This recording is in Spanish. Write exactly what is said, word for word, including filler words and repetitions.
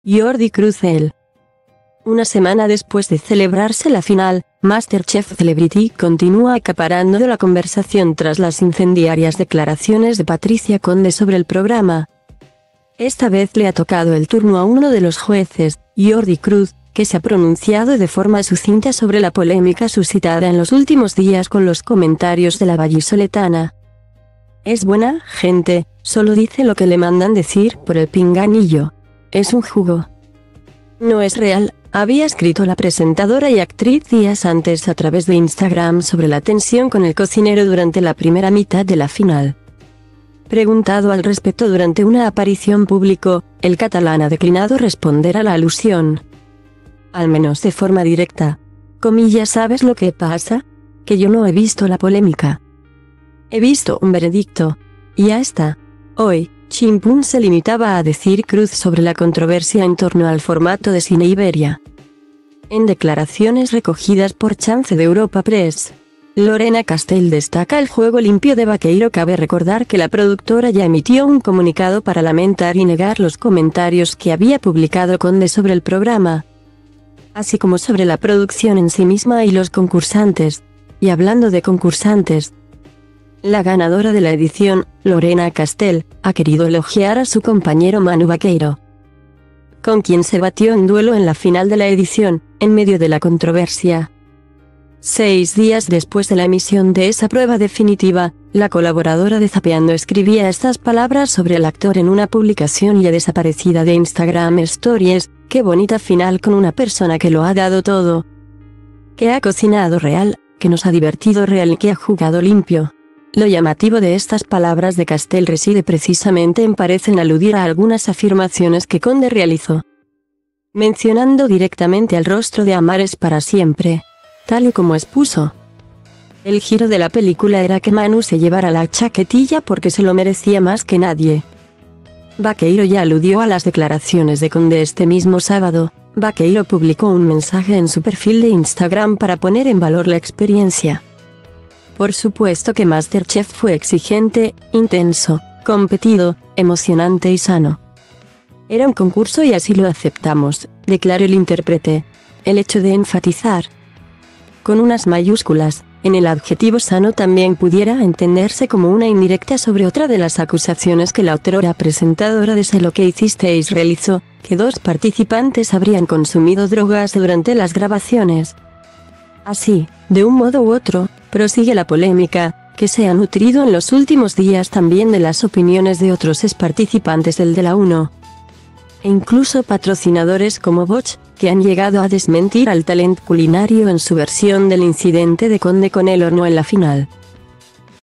Jordi Cruz. El Una semana después de celebrarse la final, MasterChef Celebrity continúa acaparando la conversación tras las incendiarias declaraciones de Patricia Conde sobre el programa. Esta vez le ha tocado el turno a uno de los jueces, Jordi Cruz, que se ha pronunciado de forma sucinta sobre la polémica suscitada en los últimos días con los comentarios de la vallisoletana. Es buena gente, solo dice lo que le mandan decir por el pinganillo. Es un jugo. No es real, había escrito la presentadora y actriz días antes a través de Instagram sobre la tensión con el cocinero durante la primera mitad de la final. Preguntado al respecto durante una aparición público, el catalán ha declinado responder a la alusión. Al menos de forma directa. Comillas, ¿sabes lo que pasa? Que yo no he visto la polémica. He visto un veredicto. Y ya está. Hoy, Chimpún se limitaba a decir Cruz sobre la controversia en torno al formato de Cine Iberia. En declaraciones recogidas por Chance de Europa Press, Lorena Castell destaca el juego limpio de Vaqueiro. Cabe recordar que la productora ya emitió un comunicado para lamentar y negar los comentarios que había publicado Conde sobre el programa, así como sobre la producción en sí misma y los concursantes. Y hablando de concursantes, la ganadora de la edición, Lorena Castell, ha querido elogiar a su compañero Manu Vaqueiro, con quien se batió en duelo en la final de la edición, en medio de la controversia. Seis días después de la emisión de esa prueba definitiva, la colaboradora de Zapeando escribía estas palabras sobre el actor en una publicación ya desaparecida de Instagram Stories: qué bonita final con una persona que lo ha dado todo, que ha cocinado real, que nos ha divertido real y que ha jugado limpio. Lo llamativo de estas palabras de Castell reside precisamente en parecen aludir a algunas afirmaciones que Conde realizó, mencionando directamente al rostro de Amares para siempre, tal y como expuso. El giro de la película era que Manu se llevara la chaquetilla porque se lo merecía más que nadie. Vaqueiro ya aludió a las declaraciones de Conde este mismo sábado. Vaqueiro publicó un mensaje en su perfil de Instagram para poner en valor la experiencia. Por supuesto que MasterChef fue exigente, intenso, competido, emocionante y sano. Era un concurso y así lo aceptamos, declaró el intérprete. El hecho de enfatizar, con unas mayúsculas, en el adjetivo sano también pudiera entenderse como una indirecta sobre otra de las acusaciones que la otrora presentadora de Sé lo que hicisteis realizó, que dos participantes habrían consumido drogas durante las grabaciones. Así, de un modo u otro, prosigue la polémica, que se ha nutrido en los últimos días también de las opiniones de otros exparticipantes del de la uno. E incluso patrocinadores como Bosch, que han llegado a desmentir al talento culinario en su versión del incidente de Conde con el horno en la final.